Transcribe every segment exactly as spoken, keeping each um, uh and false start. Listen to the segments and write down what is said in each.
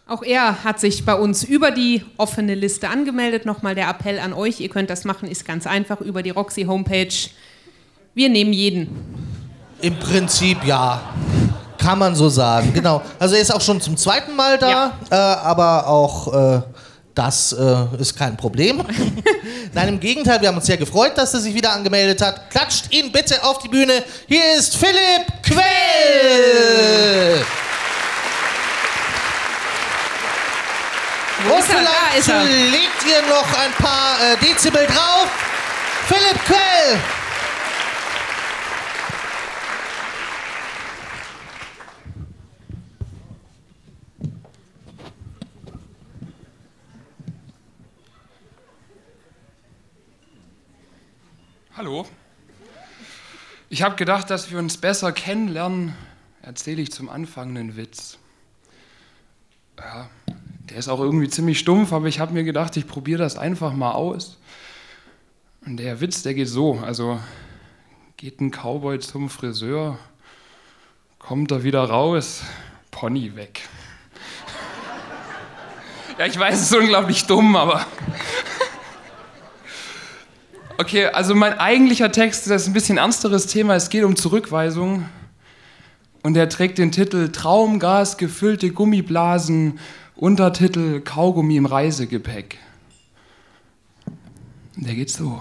Auch er hat sich bei uns über die offene Liste angemeldet. Nochmal der Appell an euch, ihr könnt das machen, ist ganz einfach über die Roxy Homepage. Wir nehmen jeden. Im Prinzip ja, kann man so sagen, genau. Also er ist auch schon zum zweiten Mal da, ja. äh, aber auch äh, das äh, ist kein Problem. Nein, im Gegenteil, wir haben uns sehr gefreut, dass er sich wieder angemeldet hat. Klatscht ihn bitte auf die Bühne. Hier ist Philipp Quell. Und vielleicht legt ihr noch ein paar äh, Dezibel drauf. Philipp Quell. Hallo. Ich habe gedacht, dass wir uns besser kennenlernen, erzähle ich zum Anfang einen Witz. Ja, der ist auch irgendwie ziemlich stumpf, aber ich habe mir gedacht, ich probiere das einfach mal aus. Und der Witz, der geht so, also geht ein Cowboy zum Friseur, kommt er wieder raus, Pony weg. Ja, ich weiß, es ist unglaublich dumm, aber... Okay, also mein eigentlicher Text, das ist ein bisschen ernsteres Thema, es geht um Zurückweisung. Und der trägt den Titel Traumgas, gefüllte Gummiblasen, Untertitel Kaugummi im Reisegepäck. Und der geht so.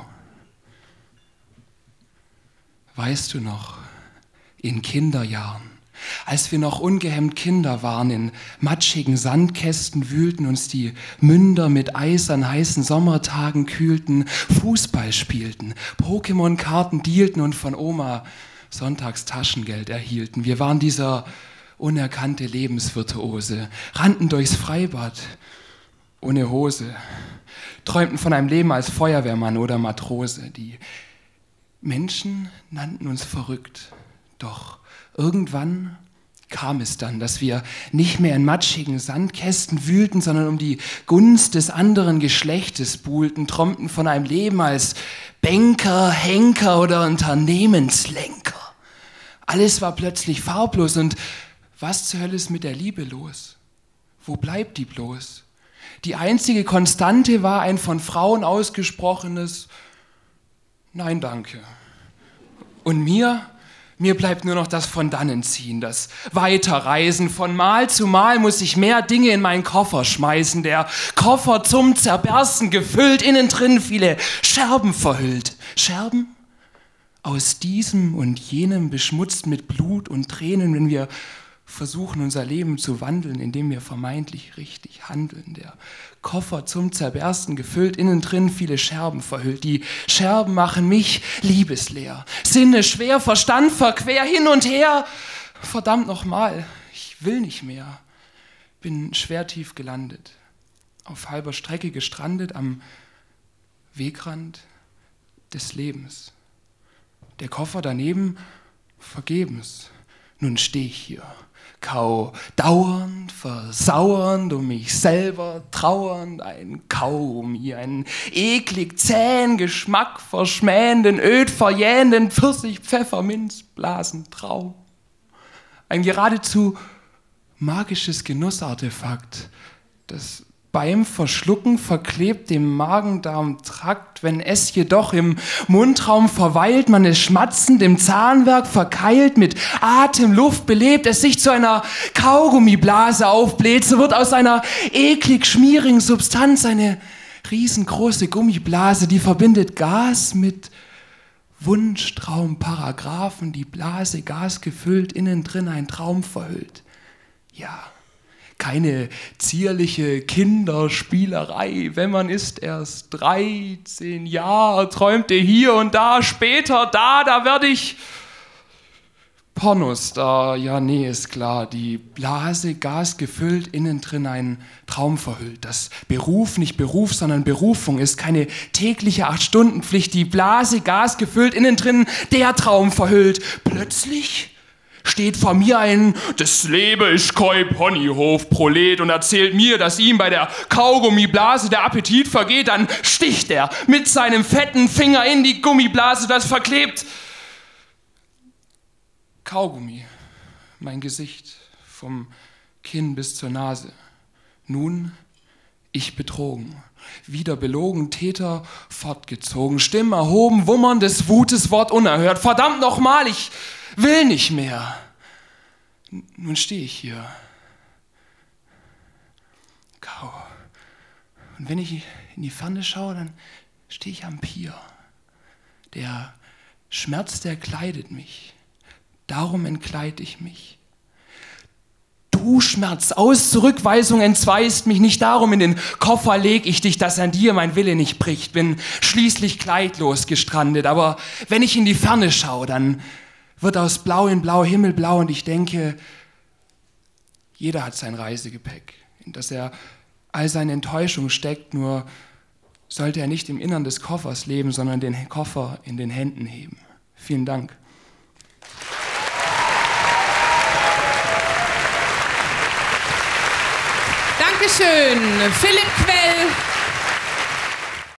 Weißt du noch, in Kinderjahren, als wir noch ungehemmt Kinder waren, in matschigen Sandkästen wühlten, uns die Münder mit Eis an heißen Sommertagen kühlten, Fußball spielten, Pokémon-Karten dealten und von Oma sonntags Taschengeld erhielten. Wir waren dieser unerkannte Lebensvirtuose, rannten durchs Freibad ohne Hose, träumten von einem Leben als Feuerwehrmann oder Matrose. Die Menschen nannten uns verrückt, doch irgendwann kam es dann, dass wir nicht mehr in matschigen Sandkästen wühlten, sondern um die Gunst des anderen Geschlechtes buhlten, träumten von einem Leben als Banker, Henker oder Unternehmenslenker. Alles war plötzlich farblos und was zur Hölle ist mit der Liebe los? Wo bleibt die bloß? Die einzige Konstante war ein von Frauen ausgesprochenes Nein, danke. Und mir... Mir bleibt nur noch das von dannen ziehen, das Weiterreisen. Von Mal zu Mal muss ich mehr Dinge in meinen Koffer schmeißen. Der Koffer zum Zerbersten gefüllt, innen drin viele Scherben verhüllt. Scherben? Aus diesem und jenem beschmutzt mit Blut und Tränen, wenn wir versuchen, unser Leben zu wandeln, indem wir vermeintlich richtig handeln. Der Koffer zum Zerbersten gefüllt, innen drin viele Scherben verhüllt. Die Scherben machen mich liebesleer. Sinne schwer, Verstand verquer, hin und her. Verdammt nochmal, ich will nicht mehr. Bin schwer tief gelandet, auf halber Strecke gestrandet, am Wegrand des Lebens. Der Koffer daneben vergebens. Nun stehe ich hier. Kau dauernd, versauernd, um mich selber trauernd, ein Kaugummi, einen eklig zähen Geschmack verschmähenden, öd verjähenden Pfirsich, Pfefferminz, Blasentraum. Ein geradezu magisches Genussartefakt, das beim Verschlucken verklebt dem Magen-Darm-Trakt, wenn es jedoch im Mundraum verweilt, man es schmatzend im Zahnwerk verkeilt, mit Atemluft belebt, es sich zu einer Kaugummiblase aufbläht, so wird aus einer eklig schmierigen Substanz eine riesengroße Gummiblase, die verbindet Gas mit Wunschtraumparagraphen, die Blase gasgefüllt, innen drin ein Traum verhüllt. Ja. Keine zierliche Kinderspielerei, wenn man ist erst dreizehn Jahre, träumte hier und da, später da, da werde ich Pornostar. Ja, nee, ist klar, die Blase gasgefüllt, innen drin ein Traum verhüllt. Das Beruf, nicht Beruf, sondern Berufung ist keine tägliche Acht-Stunden-Pflicht. Die Blase gasgefüllt, innen drin der Traum verhüllt. Plötzlich steht vor mir ein, das Leben ist kein Ponyhof-Prolet und erzählt mir, dass ihm bei der Kaugummiblase der Appetit vergeht, dann sticht er mit seinem fetten Finger in die Gummiblase, das verklebt Kaugummi, mein Gesicht vom Kinn bis zur Nase. Nun, ich betrogen, wieder belogen, Täter fortgezogen, Stimmen erhoben, wummerndes Wutes Wort unerhört. Verdammt nochmal, ich will nicht mehr. Nun stehe ich hier. Kau. Und wenn ich in die Ferne schaue, dann stehe ich am Pier. Der Schmerz, der kleidet mich. Darum entkleid ich mich. Du Schmerz, aus Zurückweisung entzweist mich, nicht darum in den Koffer leg ich dich, dass an dir mein Wille nicht bricht, bin schließlich kleidlos gestrandet, aber wenn ich in die Ferne schaue, dann wird aus Blau in Blau Himmelblau und ich denke, jeder hat sein Reisegepäck, in das er all seine Enttäuschung steckt, nur sollte er nicht im Innern des Koffers leben, sondern den Koffer in den Händen heben. Vielen Dank. Dankeschön, Philipp Quell.